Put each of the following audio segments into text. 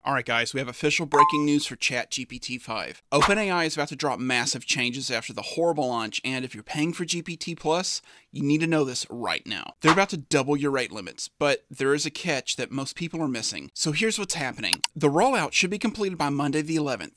Alright guys, we have official breaking news for ChatGPT 5. OpenAI is about to drop massive changes after the horrible launch, and if you're paying for GPT Plus, you need to know this right now. They're about to double your rate limits, but there is a catch that most people are missing. So here's what's happening. The rollout should be completed by Monday the 11th.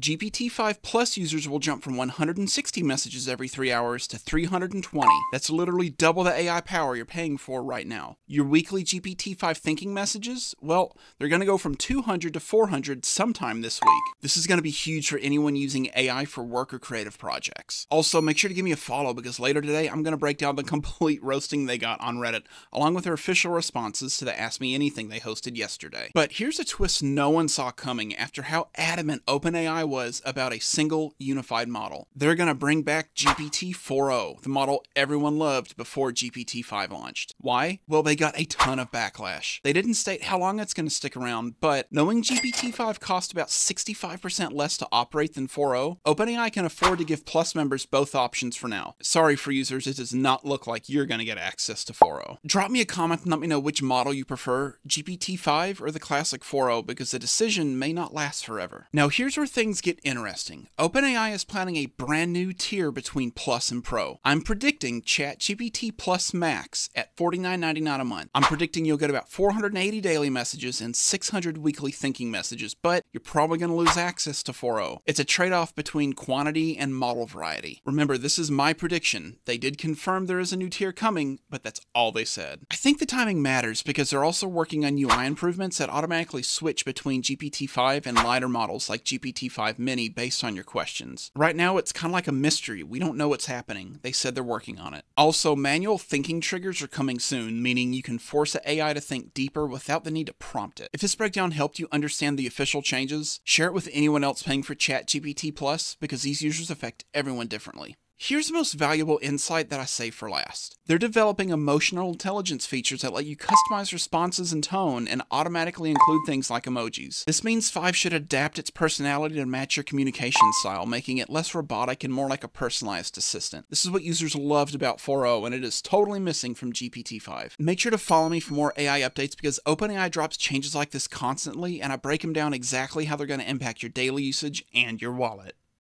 GPT-5 Plus users will jump from 160 messages every 3 hours to 320. That's literally double the AI power you're paying for right now. Your weekly GPT-5 thinking messages, well, they're going to go from 200 to 400 sometime this week. This is going to be huge for anyone using AI for work or creative projects. Also, make sure to give me a follow because later today I'm going to break down the complete roasting they got on Reddit, along with their official responses to the Ask Me Anything they hosted yesterday. But here's a twist no one saw coming after how adamant OpenAI was about a single unified model. They're going to bring back GPT 4.0, the model everyone loved before GPT 5 launched. Why? Well, they got a ton of backlash. They didn't state how long it's going to stick around, but knowing GPT 5 cost about 65% less to operate than 4.0, OpenAI can afford to give Plus members both options for now. Sorry for users, it does not look like you're going to get access to 4.0. Drop me a comment and let me know which model you prefer, GPT 5 or the classic 4.0, because the decision may not last forever. Now here's where things get interesting. OpenAI is planning a brand new tier between Plus and Pro. I'm predicting ChatGPT Plus Max at $49.99 a month. I'm predicting you'll get about 480 daily messages and 600 weekly thinking messages, but you're probably going to lose access to 4.0. It's a trade-off between quantity and model variety. Remember, this is my prediction. They did confirm there is a new tier coming, but that's all they said. I think the timing matters because they're also working on UI improvements that automatically switch between GPT-5 and lighter models like GPT-5 Mini based on your questions. Right now, it's kind of like a mystery. We don't know what's happening. They said they're working on it. Also, manual thinking triggers are coming soon, meaning you can force the AI to think deeper without the need to prompt it. If this breakdown helped you understand the official changes, share it with anyone else paying for ChatGPT Plus because these users affect everyone differently. Here's the most valuable insight that I save for last. They're developing emotional intelligence features that let you customize responses and tone and automatically include things like emojis. This means 5 should adapt its personality to match your communication style, making it less robotic and more like a personalized assistant. This is what users loved about 4.0 and it is totally missing from GPT-5. Make sure to follow me for more AI updates because OpenAI drops changes like this constantly and I break them down exactly how they're going to impact your daily usage and your wallet.